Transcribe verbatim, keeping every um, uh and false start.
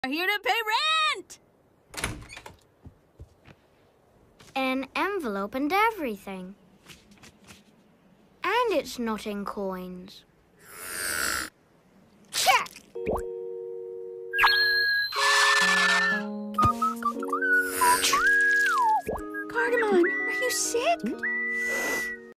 Here to pay rent! An envelope and everything. And it's not in coins. Check! Cardamon, are you sick?